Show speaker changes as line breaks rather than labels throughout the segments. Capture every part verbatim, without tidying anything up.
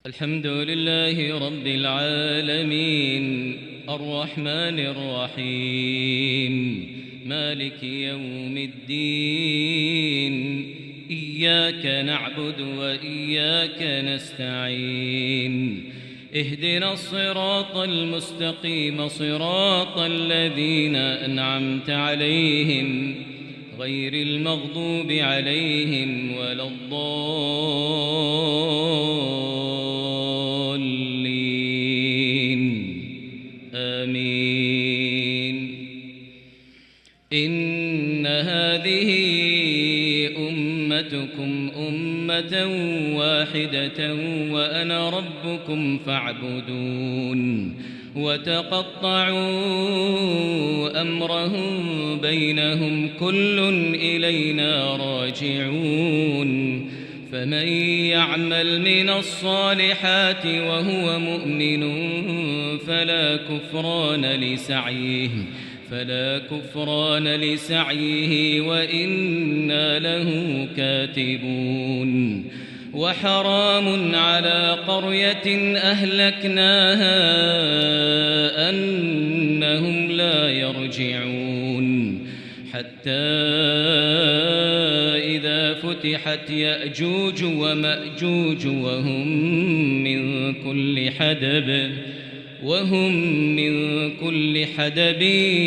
الحمد لله رب العالمين الرحمن الرحيم مالك يوم الدين إياك نعبد وإياك نستعين اهدنا الصراط المستقيم صراط الذين أنعمت عليهم غير المغضوب عليهم ولا الضالين آمين. إن هذه أمتكم أمة واحدة وأنا ربكم فاعبدون. وتقطعوا أمرهم بينهم كل إلينا راجعون. فمن يعمل من الصالحات وهو مؤمن فلا كفران لسعيه فلا كفران لسعيه وإنا له كاتبون. وحرام على قرية أهلكناها أنهم لا يرجعون حتى إذا فتحت يأجوج ومأجوج وهم من كل حدب وهم من كل حدب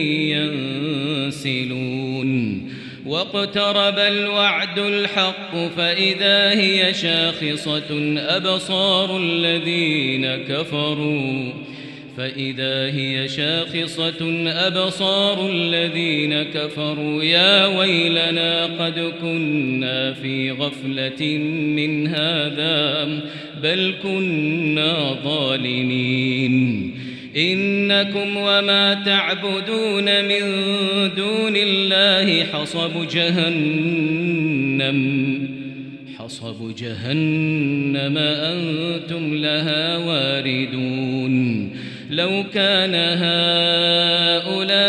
ينسلون. واقترب الوعد الحق فإذا هي شاخصة أبصار الذين كفروا فإذا هي شاخصة أبصار الذين كفروا يا ويلنا قد كنا في غفلة من هذا بل كنا ظالمين. إنكم وما تعبدون من دون الله حصب جهنم حصب جهنم أنتم لها واردون. لو كان هؤلاء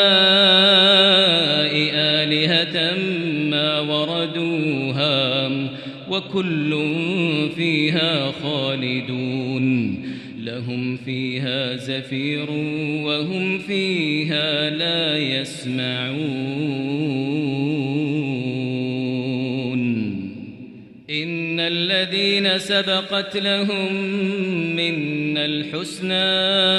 آلهة ما وردوها وكل فيها خالدون. لهم فيها زفير وهم فيها لا يسمعون. إن الذين سبقت لهم منا الحسنى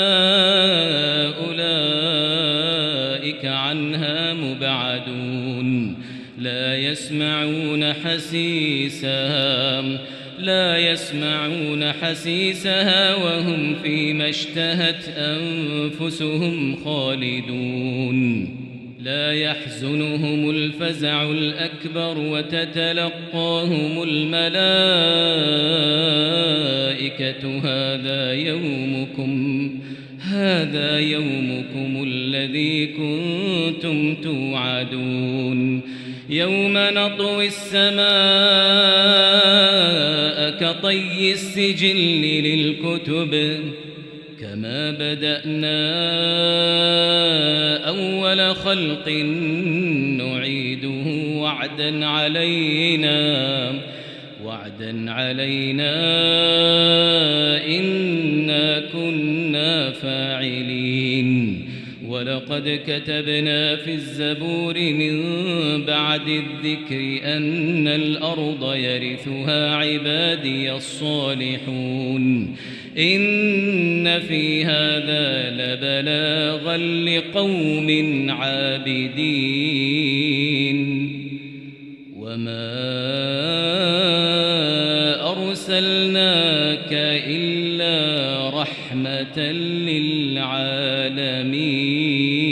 أولئك عنها مبعدون. لا يسمعون حسيسها لا يسمعون حسيسها وهم فيما اشتهت أنفسهم خالدون. لا يحزنهم الفزع الأكبر وتتلقاهم الملائكة هذا يومكم هذا يومكم الذي كنتم توعدون. يوم نطوي السماء كطي السجل للكتب كما بدأنا أول خلق نعيده وعدا علينا وعدا علينا إنا كنا فاعلين. ولقد كتبنا في الزبور من بعد الذكر أن الأرض يرثها عبادي الصالحون. إن في هذا لبلاغا لقوم عابدين. وما أرسلناك إلا رحمة للعالمين.